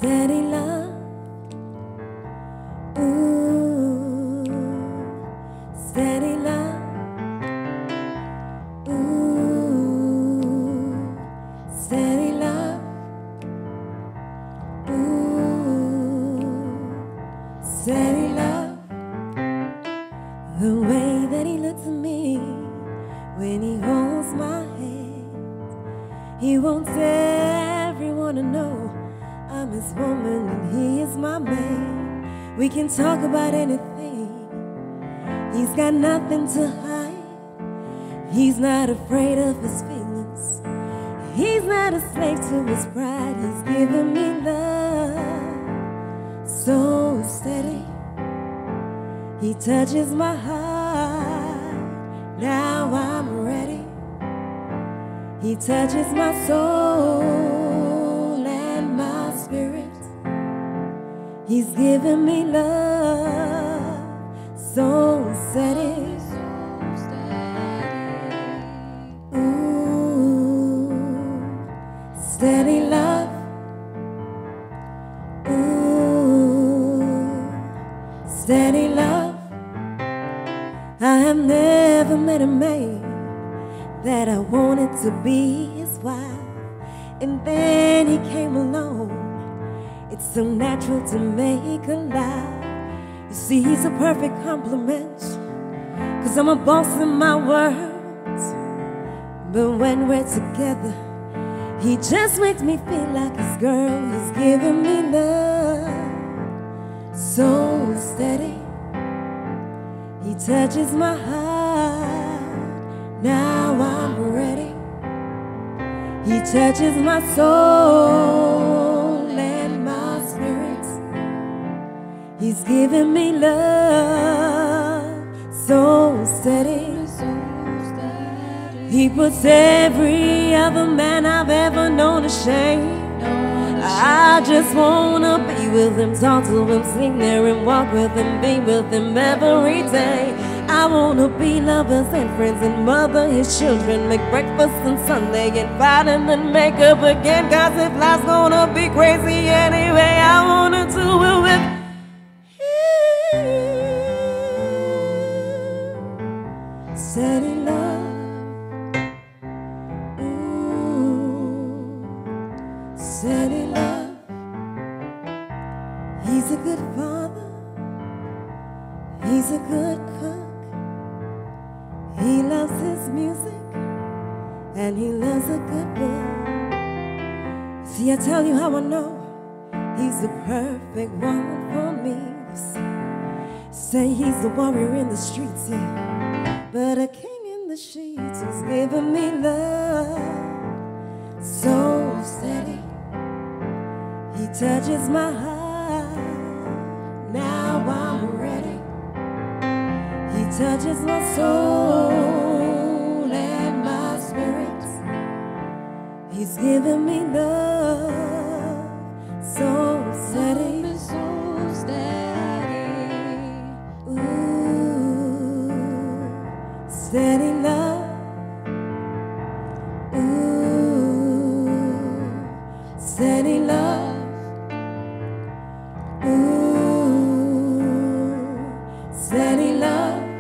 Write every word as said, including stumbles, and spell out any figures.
Steady love. Ooh, steady love. Ooh, steady love. Ooh, steady love. The way that he looks at me when he holds my hand, he wants everyone to know I'm his woman and he is my man. We can talk about anything. He's got nothing to hide. He's not afraid of his feelings. He's not a slave to his pride. He's giving me love so steady. He touches my heart. Now I'm ready. He touches my soul and my spirit. He's giving me love so steady. Ooh, steady love. Ooh, steady love. I have never met a man that I wanted to be his wife, and then he came along. It's so natural to make a lie. You see, he's a perfect compliment, 'cause I'm a boss in my words. But when we're together, he just makes me feel like his girl. He's giving me love so steady. He touches my heart. Now I'm ready. He touches my soul and my spirit. He's giving me love so steady. He puts every other man I've ever known to shame. I just wanna be with him, talk to him, sing there and walk with him, be with him every day. I wanna be lovers and friends and mother his children, make breakfast on Sunday and fight and then make up again. 'Cause if life's gonna be crazy anyway, I wanna do it with him. Steady love. Ooh, steady love. He's a good father. He's a good cook. He loves his music, and he loves a good book. See, I tell you how I know he's the perfect one for me. Say he's a warrior in the streets, yeah, but a king in the sheets. He's giving me love so steady. He touches my heart. Now I'm ready. He touches my soul and my spirit. He's giving me love so steady. So steady. Ooh, steady love. Ooh, steady love. Ooh, steady love.